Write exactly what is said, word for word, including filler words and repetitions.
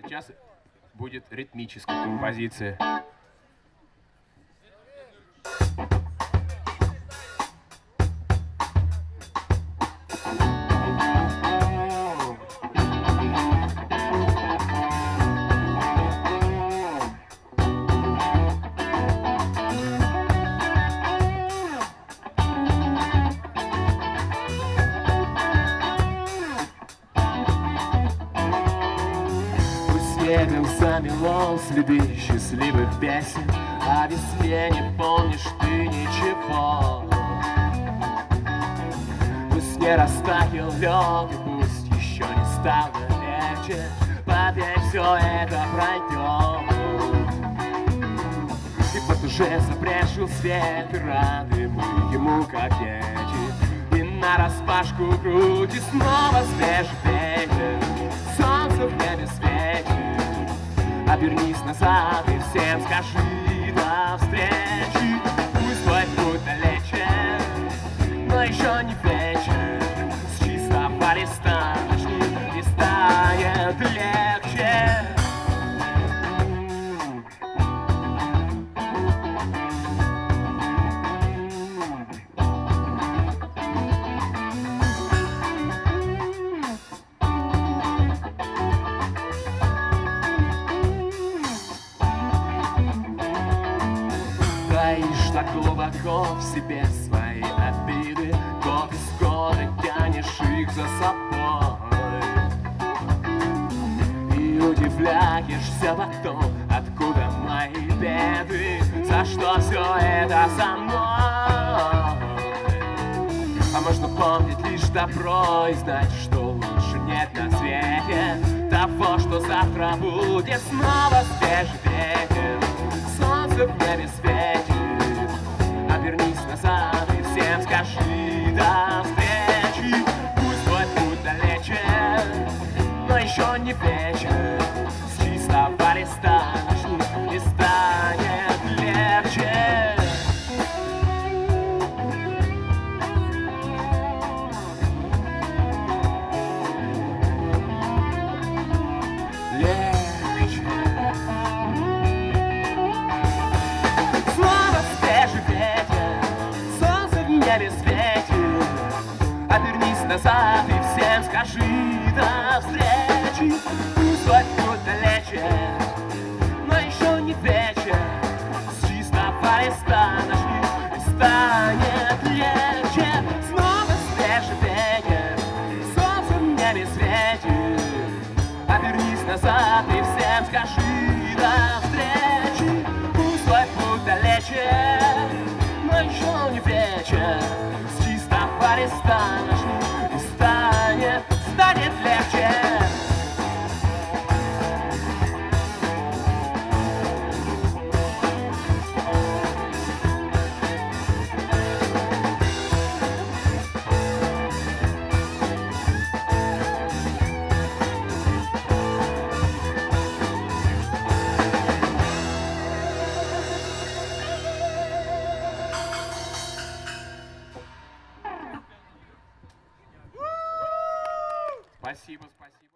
Сейчас будет ритмическая композиция. Снегом замело следы счастливых песен, о весне не помнишь ты ничего. Пусть не растаял лед, и пусть еще не стало легче, поверь, все это пройдет. И вот уже запряжил свет, и рады мы ему, как дети. И нараспашку грудь, и снова свежий ветер, солнце в небе светит. Обернись назад и всем скажи до встречи. Пусть твой путь далече, но еще не вечер. С чистого листа начни, и станет легче. Таишь так глубоко в себе свои обиды, год из года тянешь их за собой. И удивляешься потом, откуда мои беды, за что все это со мной. А можно помнить лишь добро и знать, что лучше нет на свете того, что завтра будет снова свежий ветер, солнце в небе светит. Обернись назад и всем скажи до встречи. Пусть твой путь далече, но еще не вечер. С чистого листа начни, и станет легче. Небе светит. Обернись назад и всем скажи до встречи. Пусть твой путь далече, но еще не вечер. С чистого листа начни, и станет легче. Снова свежий ветер, солнце в небе светит. Обернись назад и всем скажи до встречи. Пусть твой путь далече, но еще не вечер. С чистого листа начни, и станет, станет легче. Спасибо, спасибо.